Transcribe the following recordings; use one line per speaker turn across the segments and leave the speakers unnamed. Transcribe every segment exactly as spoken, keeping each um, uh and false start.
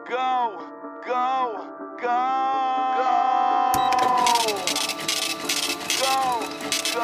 go, go, go, go, go, go,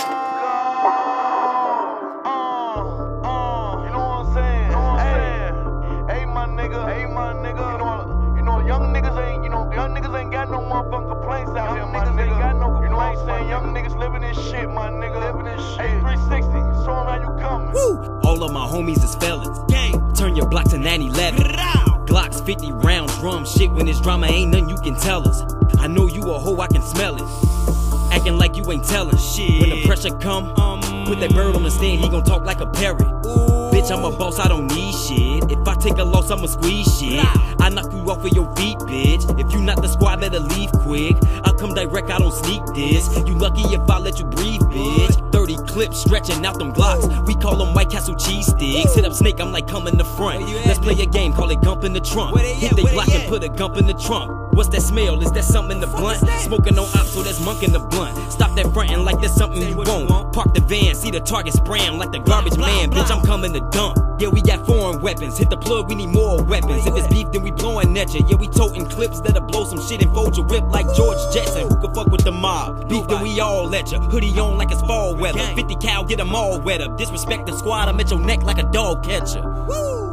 uh, uh, you know what I'm saying? You know what I'm saying? Hey, my nigga, hey, my nigga, you know, you know, young niggas ain't, you know, young niggas ain't got no motherfucking complaints out here, my nigga. Ain't got no complaints, you know what I'm saying? Young niggas living this shit, my nigga. Living this shit. Hey, three sixty, show 'em how you coming.
Woo! All of my homies is felons. Gang. Turn your block to nine eleven. Glocks, fifty rounds, drum shit. When it's drama, ain't nothing you can tell us. I know you a hoe, I can smell it. Acting like you ain't telling shit. When the pressure come, um, put that bird on the stand, he gon' talk like a parrot. Ooh. Bitch, I'm a boss, I don't need shit. If I take a loss, I'ma squeeze shit. I knock you off of your feet, bitch. If you not the squad, better leave quick. I come direct, I don't sneak this. You lucky if I let you breathe, bitch. thirty clips stretching out them Glocks. We call them White Castle cheese sticks. Hit up Snake, I'm like, come in the front. Let's play a game, call it Gump in the trunk. Hit they block and put a Gump in the trunk. What's that smell? Is that something in the blunt? Smoking on ops, so that's monk in the blunt. Stop that frontin' like there's something you want. Park the van, see the target spraying like the garbage man. Bitch, I'm coming to dump. Yeah, we got foreign weapons. Hit the plug, we need more weapons. If it's beef, then we blowing at ya. Yeah, we toting clips that'll blow some shit and fold your whip like George Jetson. Who can fuck with the mob? Beef, then we all let ya. Hoodie on like it's fall weather. fifty cal, get them all wet up. Disrespect the squad, I'm at your neck like a dog catcher. Woo!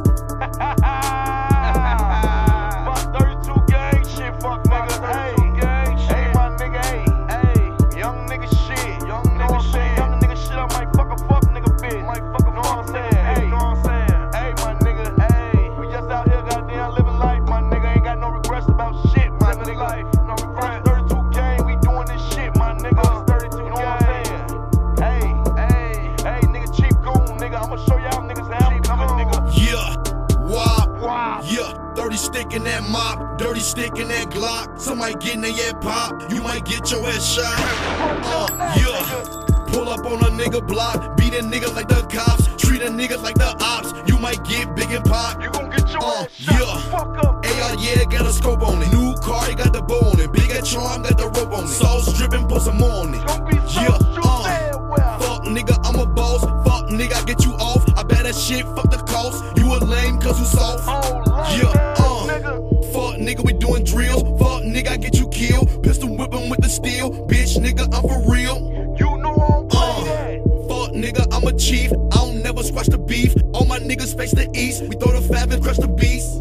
Fuck thirty-two gang shit, fuck nigga. Hey, gang shit. Hey, my nigga, hey, hey. Young nigga shit. Young nigga shit. Young nigga shit, I might fuck a fuck nigga bitch. Might fuck a know what I'm saying? Hey, you know what I'm saying? Hey, my nigga, hey. We just out here goddamn living life, my nigga. Ain't got no regrets about shit, my nigga. Life, no regrets. thirty-two gang, we doing this shit, my nigga. thirty-two you know what I'm saying? Hey, hey, hey, nigga, cheap goon, nigga. I'ma show y'all niggas how I'm coming, nigga.
Yeah. Wop, wow. Yeah, thirty stick in that mop, dirty stick in that Glock. Somebody getting their head pop, you might get your head shot. Uh, yeah, pull up on a nigga block, beat a nigga like the cops, treat a nigga like the ops. You might get big and pop.
You gon' get your
uh,
head shot.
Yeah.
Fuck up.
A R, yeah, got a scope on it. New car, you got the bow on it. Big at charm, got the rope on it. Sauce dripping, put some more on it.
Don't be so
yeah,
uh, well.
Fuck nigga, I'm a boss. Fuck nigga, I get you off. I bet that shit, fuck the cost. You a lame cause you soft.
Oh,
yeah, uh,
nigga.
Fuck nigga, we doing drills. Fuck nigga, I get you killed. Pistol whipping with the steel. Bitch nigga, I'm for real.
You know I'm
uh, that. Fuck nigga, I'm a chief. I don't never squash the beef. All my niggas face the east. We throw the fab and crush the beast.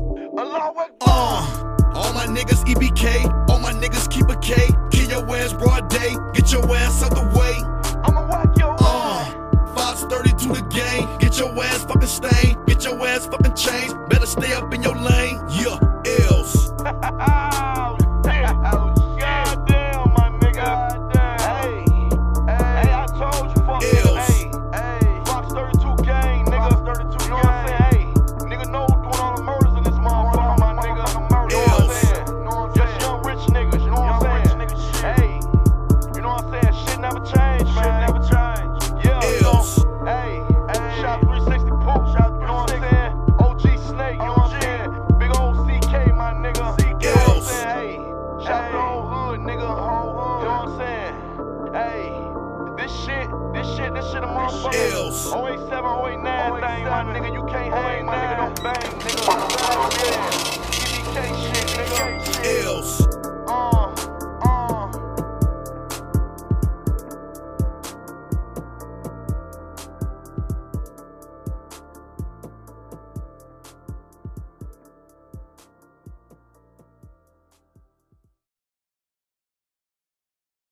Uh, all my niggas E B K. All my niggas keep a K. Kill your ass broad day. Get your ass out the way.
I'ma whack your
uh, Fox thirty-two the game. Get your ass fucking stained. Get your ass fucking changed. Better stay up in your lane. Yeah, else.
Oh, damn. God damn, my nigga. Hey, hey, I told you, fuck
else.
Hey, hey, Fox thirty-two gang, nigga. Fox thirty-two, you know what I'm saying? Hey, nigga know who's doing all the murders in this motherfucker, my nigga. You know what I'm saying? You know what I'm saying? Just young rich niggas, you know what I'm saying? Hey, you know what I'm saying? Shit never changed, man. Shit never changed. Yeah,
else.
Hey, hey, shot three sixty poop, shot you know what I'm saying? O G Snake, you know what I'm saying? Big old C K, my nigga. C K, you know what I'm saying? Hey, shout to the whole hood, nigga. Whole hood. You know what I'm saying? Hey, this shit, this shit, this shit a motherfucker. oh eight seven, oh eight nine thing, my nigga. You can't hang, my nigga. Don't bang, nigga. Yeah, E B K shit, nigga.
Else.